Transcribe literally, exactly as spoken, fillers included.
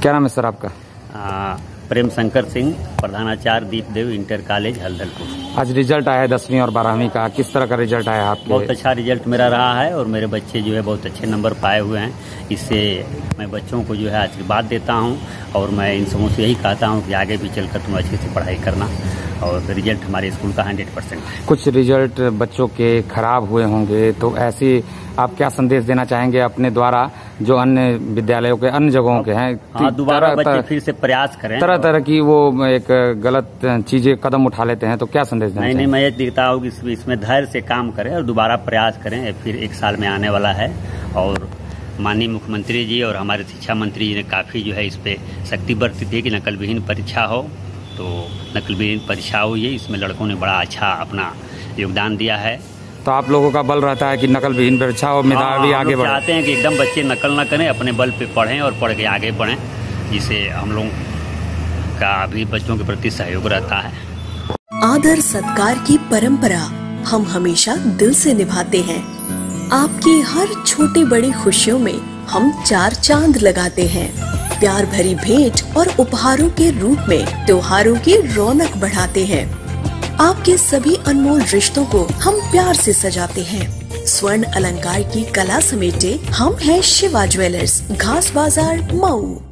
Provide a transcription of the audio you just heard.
क्या नाम है सर आपका? आ, प्रेम शंकर सिंह, प्रधानाचार्य दीपदेव इंटर कॉलेज हल्दलपुर। आज रिजल्ट आया है दसवीं और बारहवीं का, किस तरह का रिजल्ट आया आपके? बहुत अच्छा रिजल्ट मेरा रहा है और मेरे बच्चे जो है बहुत अच्छे नंबर पाए हुए हैं। इससे मैं बच्चों को जो है आशीर्वाद देता हूं और मैं इन सबों से यही कहता हूं कि आगे भी चलकर तुम अच्छे से पढ़ाई करना। और रिजल्ट हमारे स्कूल का हंड्रेड परसेंट है। कुछ रिजल्ट बच्चों के खराब हुए होंगे, तो ऐसी आप क्या संदेश देना चाहेंगे अपने द्वारा जो अन्य विद्यालयों के अन्य जगहों के हैं? हाँ, दोबारा बच्चे फिर से प्रयास करें। तरह तरह की वो एक गलत चीजें कदम उठा लेते हैं, तो क्या संदेश देना? नहीं नहीं, मैं ये देखता हूँ कि इसमें धैर्य से काम करें और दोबारा प्रयास करें। फिर एक साल में आने वाला है और माननीय मुख्यमंत्री जी और हमारे शिक्षा मंत्री जी ने काफ़ी जो है इस पे सख्ती बरती थी कि नकल विहीन परीक्षा हो। तो नकल विहीन परीक्षा हुई है, इसमें लड़कों ने बड़ा अच्छा अपना योगदान दिया है। तो आप लोगों का बल रहता है कि नकल विहीन परीक्षा और मेधावी आगे बढ़े। चाहते हैं कि एकदम बच्चे नकल ना करें, अपने बल पे पढ़ें और पढ़ के आगे बढ़ें, जिससे हम लोग का भी बच्चों के प्रति सहयोग रहता है। आदर सत्कार की परंपरा हम हमेशा दिल से निभाते हैं। आपकी हर छोटी बड़ी खुशियों में हम चार चांद लगाते हैं। प्यार भरी भेंट और उपहारों के रूप में त्योहारों की रौनक बढ़ाते हैं। आपके सभी अनमोल रिश्तों को हम प्यार से सजाते हैं। स्वर्ण अलंकार की कला समेटे हम हैं शिवा ज्वेलर्स, घास बाजार, मऊ।